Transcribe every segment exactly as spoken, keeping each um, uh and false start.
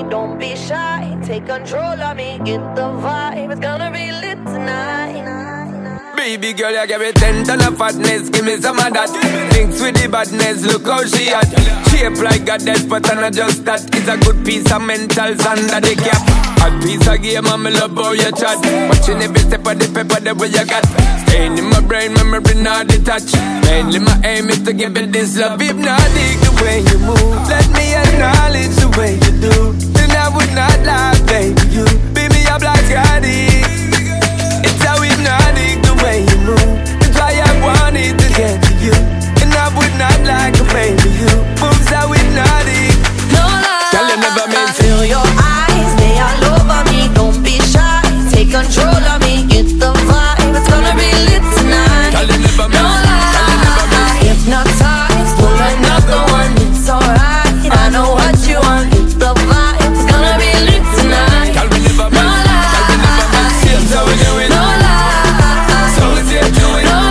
don't be shy. Take control of me, get the vibe. It's gonna be lit tonight. Baby girl, you give me ten ton of fatness, give me some of that. Thinks with the badness, look how she at. Shape like a death, but I'm not just that. It's a good piece of mentals under the cap. A piece of game, I'm love how you chat. Watching every step of the paper, the way you got. Staying in my brain, memory not detached. Mainly my aim is to give it this love. Hypnotic the way you move, let me acknowledge the way you do. Then I would not lie, baby, you beat me up like Scotty. It's how hypnotic the way you move. That's why I wanted to get to you. And I would not like to baby you. Moves how hypnotic. No lie, girl, you never meant to. Feel your eyes, they all over me. Don't be shy, take control of me. Get the vibe, it's gonna be lit tonight. Girl, you never meant. No lie, hypnotize, pull another one. It's alright, I know what you want. Get the vibe, it's gonna be lit tonight. Girl, we never meant. No lie, girl, we never meant. Seems how we do it. no lie. So we see it doing. No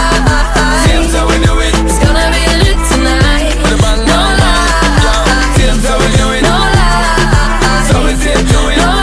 lie, Seems how we do it. it's gonna be lit tonight. With a bang, No bang, bang. lie, Seems how we do it. no lie, So we see it doing. no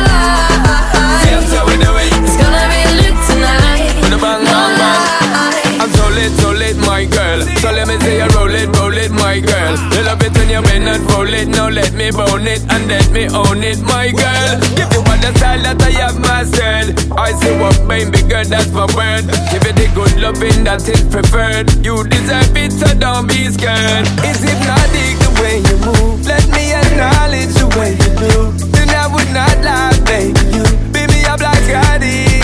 lie, Seems how we do it. it's gonna be lit tonight. With a bang, bang, bang. I'm so lit, so lit, my girl. So let me say you roll it, roll it, my girl. You love it when you bend and roll it. Now let me bone it and let me own it, my girl. Give you all the style that I have mastered. I say what, baby girl, that's my word. Give it the good loving that is preferred. You deserve it, so don't be scared. It's hypnotic the way you move. Let me acknowledge the way you do. Then I would not lie, baby, you beat me up like Scotty.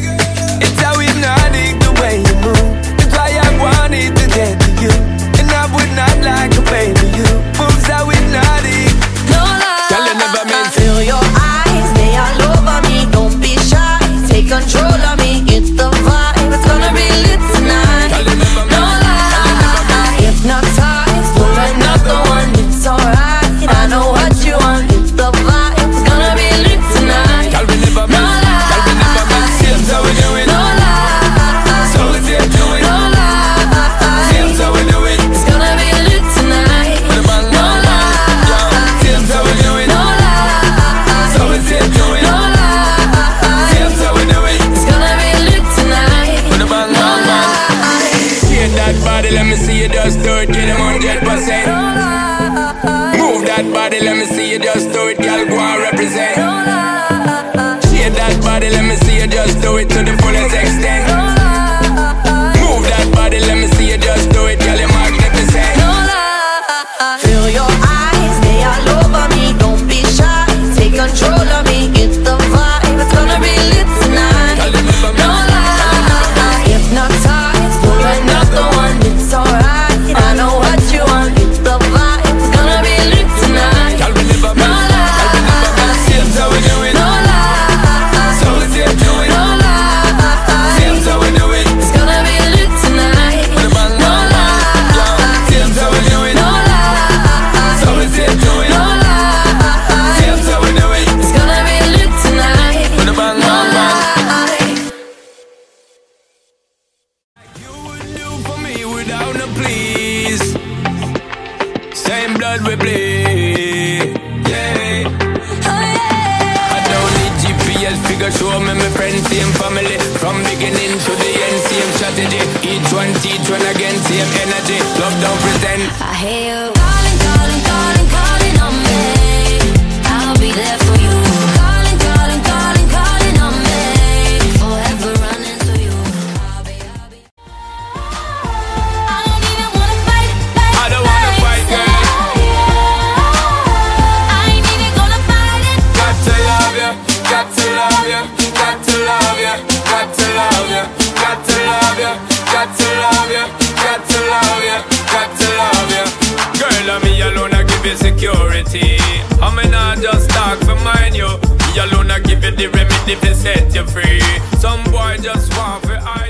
It's how hypnotic the way you move. That's why I wanted to get to you. And I would not like to baby you. Moves how hypnotic. No lie, girl, you never meant to. feel your eyes, they all over me. Don't be shy, take control of me. Get the vibe, it's gonna be lit tonight. Girl, you never No meant. lie, hypnotize, pull another one. It's alright, I know what you want. Get the vibe, it's gonna be lit tonight. Girl, we never No meant. Girl, we never meant. Seems how we do it. No lie, So we see it doing. no lie, Seems how we do it. it's gonna be lit tonight. With a bang, No bang, bang. lie, Seems how we do it. no lie, So we see it doing. no lie, Seems how we do it. it's gonna be lit tonight. With a bang, bang, bang. Shake that body, let me see you just do it. Get them one hundred percent. Move that body, let me see you just do it. Girl, go and represent. Shake that body, let me see you just do it to the fullest extent. Move that body, let me see you just do it. Girl, you're magnificent. Feel your eyes, they all over me. Don't be shy, take control of me. Get the vibe, it's gonna be lit tonight. Girl, you never No meant. lie, hypnotize, pull another one. It's alright, I know what you want. Get the vibe, it's gonna be lit tonight. Girl, we never No meant. Girl, we never meant. lie, Seems how we do it. no lie, So we see it doing. no lie, Seems how we do it. it's gonna be lit tonight. With a bang, No bang, bang. lie, Seems how we do it. no lie, So we see it doing. no lie, Seems how we do it. it's gonna be lit tonight. With a bang, No bang, bang. lie. You would do for me without no please. Same blood we bleed. Yeah. I don't need G P S figure show me my friends, same family. From beginning to the end, same strategy. Each one teach one again, same energy. Love don't pretend. I hear you calling, calling, calling, calling on me. I'll be there for you. Calling, calling, calling, calling on me. Forever running to you. I'll be, I'll be. I don't even wanna fight, fight, I don't wanna fight, girl. I ain't even gonna fight it. Got to love you, got to love you, got to love you, got to love you, got to love you, got to love you, got to love you, got to love you. Girl, I'm me alone, I give you security. I'm not just talk for mine, you. Me alone, I give you the remedy to set you free. Some boy just want for